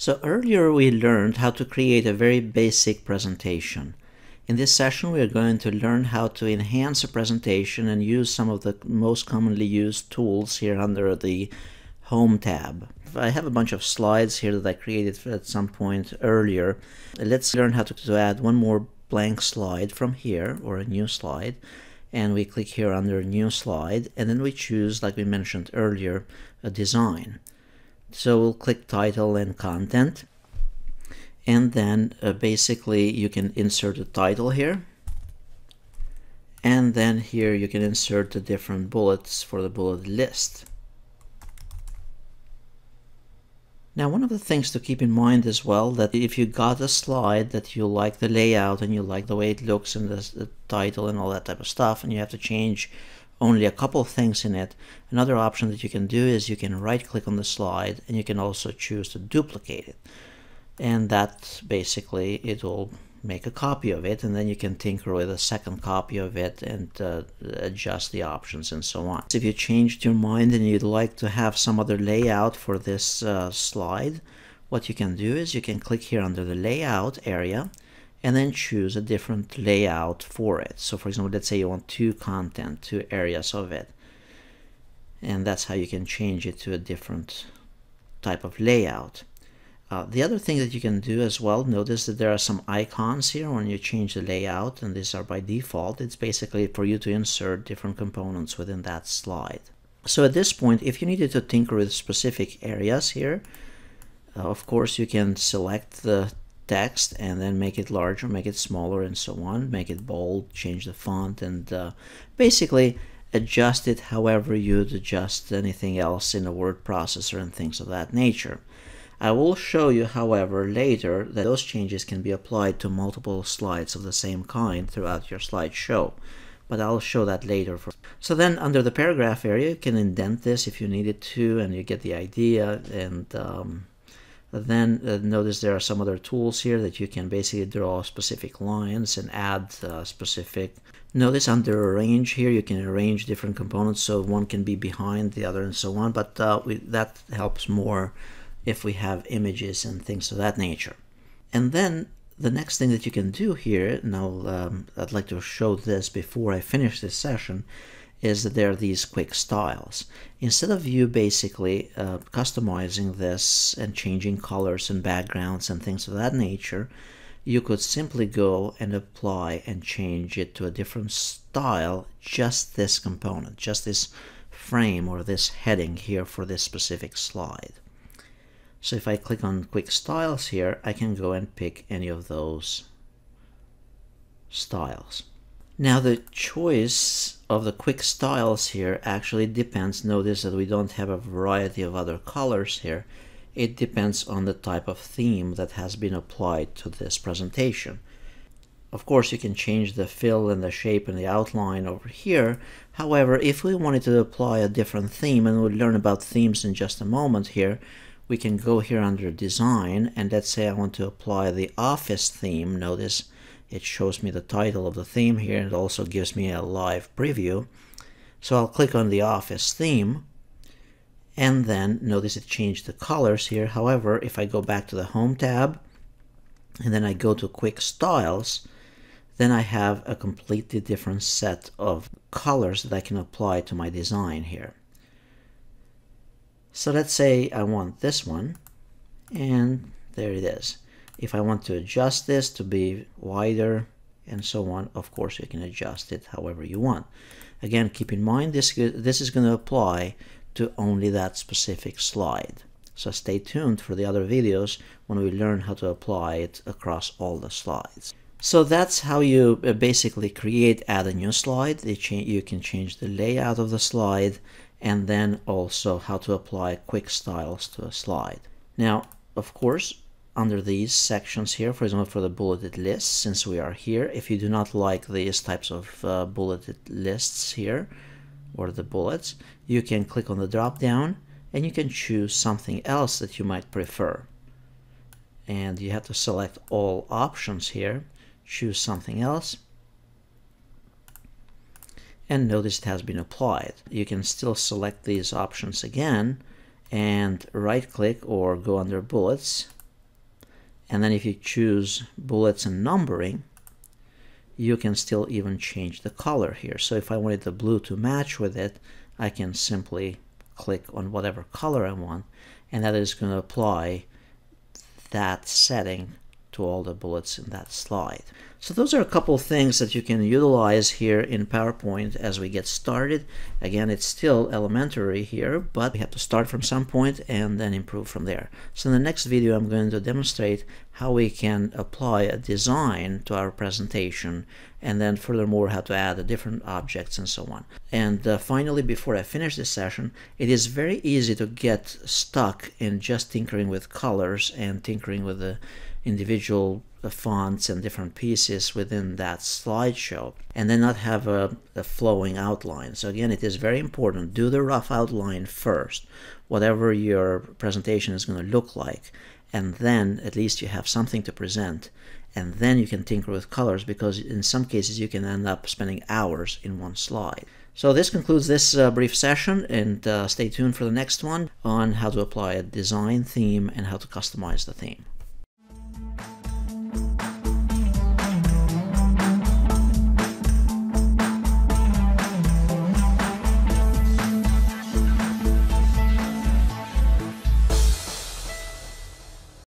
So earlier we learned how to create a very basic presentation. In this session we are going to learn how to enhance a presentation and use some of the most commonly used tools here under the Home tab. I have a bunch of slides here that I created at some point earlier. Let's learn how to add one more blank slide from here, or a new slide. And we click here under New Slide, and then we choose, like we mentioned earlier, a design. So we'll click Title and Content, and then basically you can insert a title here, and then here you can insert the different bullets for the bullet list. Now, one of the things to keep in mind as well, that if you got a slide that you like the layout and you like the way it looks and the title and all that type of stuff, and you have to change only a couple of things in it, another option that you can do is you can right click on the slide and you can also choose to duplicate it. And that basically, it will make a copy of it, and then you can tinker with a second copy of it and adjust the options and so on. If you changed your mind and you'd like to have some other layout for this slide, what you can do is you can click here under the layout area and then choose a different layout for it. So for example, let's say you want two areas of it, and that's how you can change it to a different type of layout. The other thing that you can do as well, notice that there are some icons here when you change the layout, and these are by default. It's basically for you to insert different components within that slide. So at this point, if you needed to tinker with specific areas here, of course you can select the text and then make it larger, make it smaller, and so on, make it bold, change the font, and basically adjust it however you'd adjust anything else in a word processor and things of that nature. I will show you, however, later that those changes can be applied to multiple slides of the same kind throughout your slideshow, but I'll show that later. So then under the paragraph area, you can indent this if you needed to, and you get the idea. And then notice there are some other tools here that you can basically draw specific lines and add specific. Notice under arrange here, you can arrange different components so one can be behind the other and so on, but that helps more if we have images and things of that nature. And then the next thing that you can do here, now I'd like to show this before I finish this session, is that there are these quick styles. Instead of you basically customizing this and changing colors and backgrounds and things of that nature, you could simply go and apply and change it to a different style, just this component, just this frame or this heading here for this specific slide. So if I click on Quick Styles here, I can go and pick any of those styles. Now the choice of the quick styles here actually depends. Notice that we don't have a variety of other colors here. It depends on the type of theme that has been applied to this presentation. Of course, you can change the fill and the shape and the outline over here. However, if we wanted to apply a different theme, and we'll learn about themes in just a moment here, we can go here under Design, and let's say I want to apply the Office theme. Notice it shows me the title of the theme here, and it also gives me a live preview. So I'll click on the Office theme, and then notice it changed the colors here. However, if I go back to the Home tab, and then I go to Quick Styles, then I have a completely different set of colors that I can apply to my design here. So let's say I want this one, and there it is. If I want to adjust this to be wider and so on, of course you can adjust it however you want. Again, keep in mind this is going to apply to only that specific slide. So stay tuned for the other videos when we learn how to apply it across all the slides. So that's how you basically add a new slide. You can change the layout of the slide, and then also how to apply quick styles to a slide. Now, of course, under these sections here, for example, for the bulleted lists, since we are here, if you do not like these types of bulleted lists here, or the bullets, you can click on the drop down and you can choose something else that you might prefer. And you have to select all options here, choose something else, and notice it has been applied. You can still select these options again and right click or go under bullets And then if you choose bullets and numbering, you can still even change the color here. So if I wanted the blue to match with it, I can simply click on whatever color I want, and that is going to apply that setting to all the bullets in that slide. So those are a couple of things that you can utilize here in PowerPoint as we get started. Again, it's still elementary here, but we have to start from some point and then improve from there. So in the next video, I'm going to demonstrate how we can apply a design to our presentation, and then furthermore how to add different objects and so on. And finally, before I finish this session, it is very easy to get stuck in just tinkering with colors and tinkering with the individual fonts and different pieces within that slideshow, and then not have a flowing outline. So again, it is very important, do the rough outline first, whatever your presentation is going to look like, and then at least you have something to present, and then you can tinker with colors, because in some cases you can end up spending hours in one slide. So this concludes this brief session, and stay tuned for the next one on how to apply a design theme and how to customize the theme.